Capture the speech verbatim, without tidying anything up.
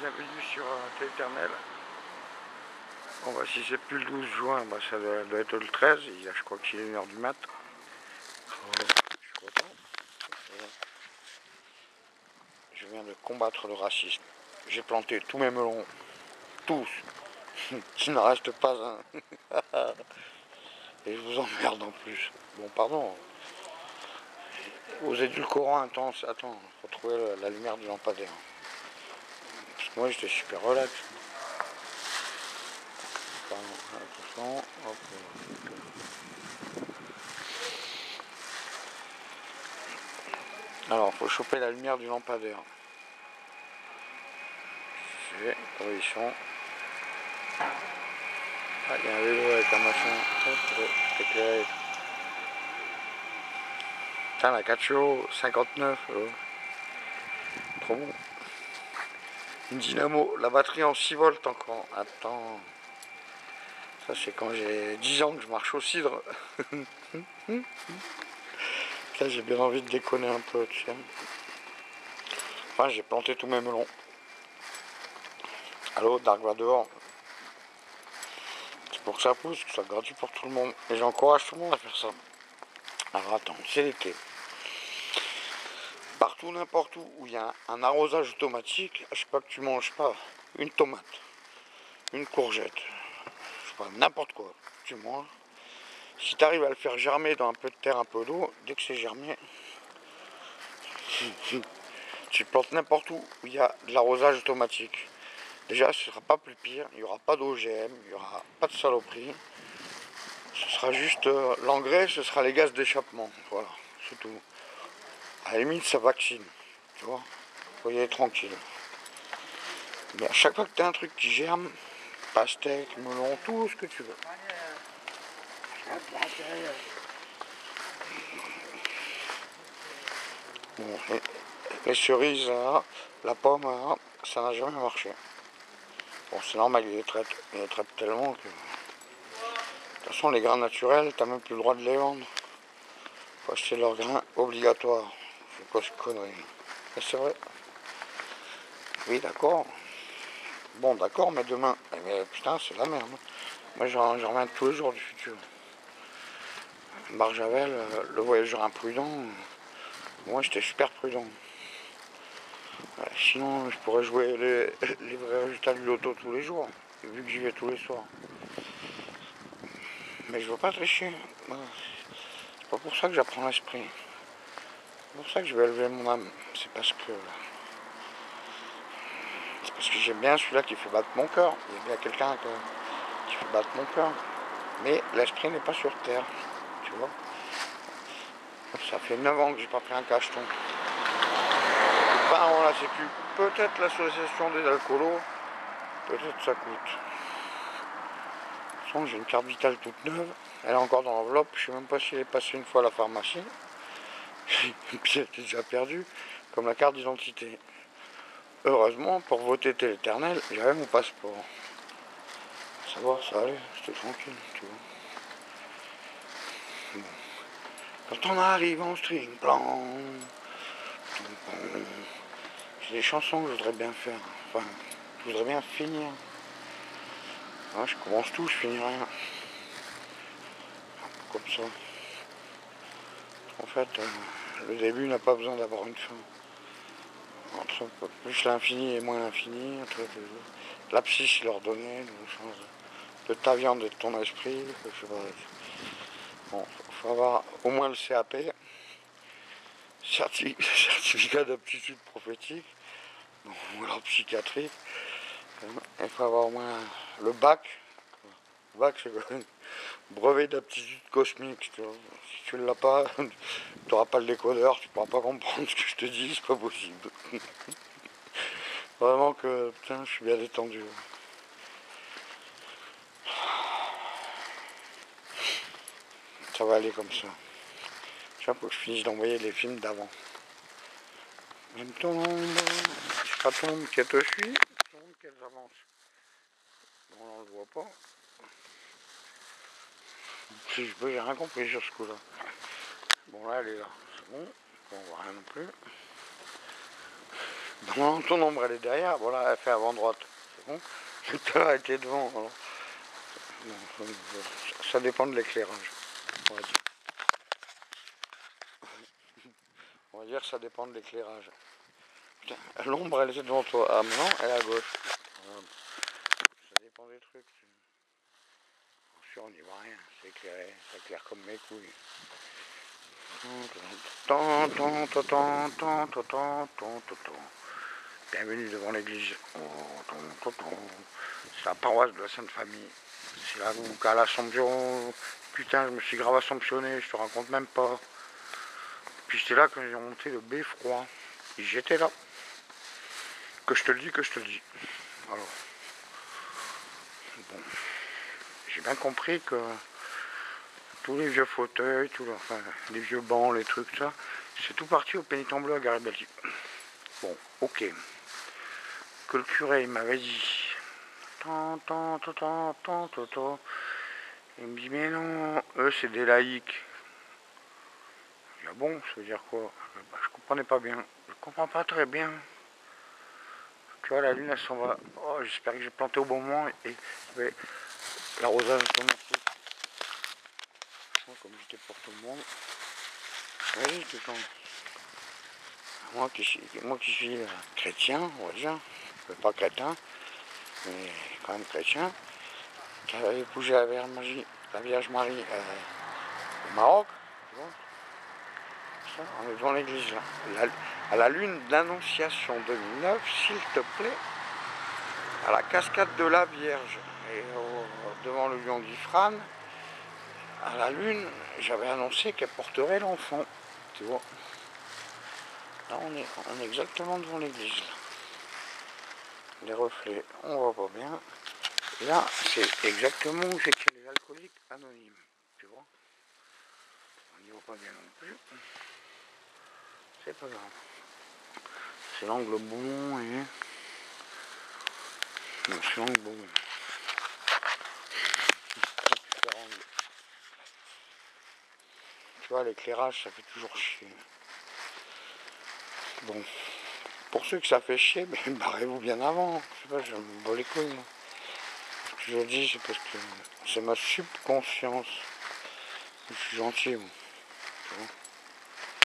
bienvenue sur Téléternel. Bon bah si c'est plus le douze juin, bah ça doit, doit être le treize, il, je crois qu'il est une heure du mat. Ouais, je suis content. Je viens de combattre le racisme. J'ai planté tous mes melons, tous. Il n'en reste pas un. Et je vous emmerde en plus. Bon pardon. Aux édulcorants intenses, attends, faut trouver la, la lumière du lampadaire. Parce que moi j'étais super relax. Pardon, attention, hop. Alors, faut choper la lumière du lampadaire. C'est condition. Ah, il y a un vélo avec un machin. Hop, éclairé. Putain, la quatre chevaux, cinquante-neuf. Oh. Trop bon. Une dynamo, la batterie en six volts encore. Attends. Ça, c'est quand j'ai dix ans que je marche au cidre. Là, j'ai bien envie de déconner un peu, tu sais. Enfin, j'ai planté tous mes melons. Allô, Dark Vador. C'est pour que ça pousse, que ce soit gratuit pour tout le monde. Et j'encourage tout le monde à faire ça. Alors attends, c'est l'été. Partout, n'importe où, où il y a un arrosage automatique, je sais pas que tu manges pas une tomate, une courgette, je sais pas, n'importe quoi, tu manges. Si tu arrives à le faire germer dans un peu de terre, un peu d'eau, dès que c'est germé, tu plantes n'importe où où il y a de l'arrosage automatique. Déjà, ce sera pas plus pire, il n'y aura pas d'O G M, il n'y aura pas de saloperie. Ce sera juste euh, l'engrais, ce sera les gaz d'échappement, voilà, c'est tout. À la limite, ça vaccine, tu vois, faut y aller tranquille. Mais à chaque fois que tu as un truc qui germe, pastèque, melon, tout ce que tu veux. Bon, les, les cerises, là, la pomme, là, ça n'a jamais marché. Bon, c'est normal, ils les traitent, ils les traitent tellement que... De toute façon, les grains naturels, t'as même plus le droit de les vendre. Faut acheter leurs grains obligatoires. C'est quoi cette connerie? Mais c'est vrai. Oui, d'accord. Bon, d'accord, mais demain... Mais putain, c'est la merde. Moi, j'en reviens tous les jours du futur. Barjavel, euh, le voyageur imprudent, moi j'étais super prudent. Euh, sinon, je pourrais jouer les, les vrais résultats du loto tous les jours, vu que j'y vais tous les soirs. Mais je veux pas tricher. C'est pas pour ça que j'apprends l'esprit. C'est pour ça que je vais élever mon âme. C'est parce que. C'est parce que j'aime bien celui-là qui fait battre mon cœur. Il y a bien quelqu'un qui fait battre mon cœur. Mais l'esprit n'est pas sur terre. Tu vois. Ça fait neuf ans que j'ai pas pris un cacheton. Les parents, la sécu, peut-être l'association des alcoolos, peut-être ça coûte. De toute façon, j'ai une carte vitale toute neuve, elle est encore dans l'enveloppe, je sais même pas si elle est passée une fois à la pharmacie. Et puis elle était déjà perdue, comme la carte d'identité. Heureusement, pour voter Téléternel, j'avais mon passeport. À savoir, ça allait, c'était tranquille, tu vois. Bon. Quand on arrive en string plan, j'ai des chansons que je voudrais bien faire. Enfin, je voudrais bien finir. Ouais, je commence tout, je finis rien. Comme ça. En fait, euh, le début n'a pas besoin d'avoir une fin. Entre plus l'infini et moins l'infini, entre l'abscisse l'ordonnée, de ta viande et de ton esprit. Je sais pas. Bon, faut avoir au moins le C A P, certificat d'aptitude prophétique, ou alors psychiatrique. Il faut avoir au moins le bac. Le bac, c'est quoi? Brevet d'aptitude cosmique. Tu vois. Si tu ne l'as pas, tu n'auras pas le décodeur, tu ne pourras pas comprendre ce que je te dis, c'est pas possible. Vraiment que, putain, je suis bien détendu. Ça va aller comme ça. Tiens, faut que je finisse d'envoyer les films d'avant. Même tombe, je pas tombe, qu'elle te suit, tombe, qu'elle avance. Bon, là, on le voit pas. Si je peux, j'ai rien compris sur ce coup-là. Bon, là, elle est là. C'est bon. Bon, on voit rien non plus. Non, ton ombre elle est derrière, voilà, elle fait avant droite. C'est bon. Tout à l'heure elle était devant. Alors. Non, ça dépend de l'éclairage. On va dire. On va dire que ça dépend de l'éclairage. L'ombre elle est devant toi. Ah maintenant elle est à gauche. Ça dépend des trucs. On n'y voit rien, c'est éclairé, ça éclaire comme mes couilles. Bienvenue devant l'église. C'est la paroisse de la Sainte Famille. C'est là où, qu'à l'Assomption, putain, je me suis grave assomptionné, je te raconte même pas. Puis j'étais là quand j'ai monté le beffroi. Et j'étais là. Que je te le dis, que je te le dis. Alors, bon, j'ai bien compris que tous les vieux fauteuils, tous les, enfin, les vieux bancs, les trucs, ça, c'est tout parti au Pénitent Bleu à Garibaldi. Bon, ok. Que le curé, il m'avait dit, tant, tant, tant, tant, tant, tant, tant. Il me dit, mais non, eux, c'est des laïcs. Je dis, ah bon, ça veut dire quoi? Je comprenais pas bien. Je comprends pas très bien. Tu vois, la lune, elle s'en va. Oh, j'espère que j'ai planté au bon moment et, et l'arrosage est commencé. Comme j'étais pour tout le monde. Oui, tout le temps. Moi qui suis, moi qui suis euh, chrétien, on va dire, pas crétin, mais quand même chrétien, qui avait épousé la Vierge Marie, la Vierge Marie euh, au Maroc, tu vois, ça, on est devant l'église là. La, à la lune d'Annonciation deux mille neuf, s'il te plaît, à la cascade de la Vierge, et au, devant le lion d'Ifrane, à la lune, j'avais annoncé qu'elle porterait l'enfant, tu vois. Là, on est, on est exactement devant l'église. Les reflets, on voit pas bien. Et là, c'est exactement où c'est qu'il y a les alcooliques anonymes. Tu vois, on n'y voit pas bien non plus. C'est pas grave. C'est l'angle bon et... Non, c'est l'angle bon. Tu vois, l'éclairage, ça fait toujours chier. Bon, pour ceux que ça fait chier, mais barrez-vous bien avant. Je sais pas, je me bats les couilles. Ce que je dis, c'est parce que c'est ma subconscience. Je suis gentil, moi. Tu vois.